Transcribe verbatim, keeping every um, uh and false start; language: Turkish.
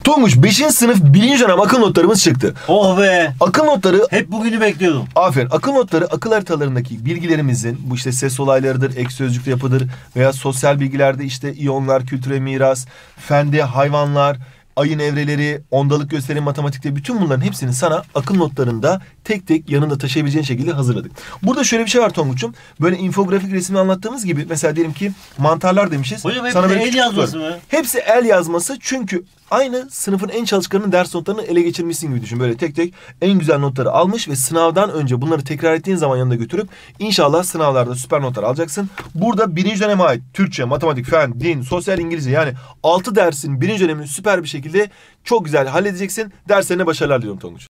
Tonguç beşinci sınıf birinci dönem akıl notlarımız çıktı. Oh be. Akıl notları... Hep bugünü bekliyordum. Aferin. Akıl notları akıl haritalarındaki bilgilerimizin bu işte ses olaylarıdır, ek sözcükte yapıdır veya sosyal bilgilerde işte iyonlar, kültür ve miras, fende hayvanlar, ayın evreleri, ondalık gösterim, matematikte bütün bunların hepsini sana akıl notlarında tek tek yanında taşıyabileceğin şekilde hazırladık. Burada şöyle bir şey var Tonguç'um. Böyle infografik resmi anlattığımız gibi mesela diyelim ki mantarlar demişiz. Hocam hep sana de böyle el küçük yazması kutular. mı? Hepsi el yazması çünkü aynı sınıfın en çalışkanının ders notlarını ele geçirmişsin gibi düşün. Böyle tek tek en güzel notları almış ve sınavdan önce bunları tekrar ettiğin zaman yanında götürüp inşallah sınavlarda süper notlar alacaksın. Burada birinci döneme ait Türkçe, matematik, fen, din, sosyal, İngilizce yani altı dersin birinci dönemini süper bir şekilde çok güzel halledeceksin. Derslerine başarılar diliyorum Tonguç.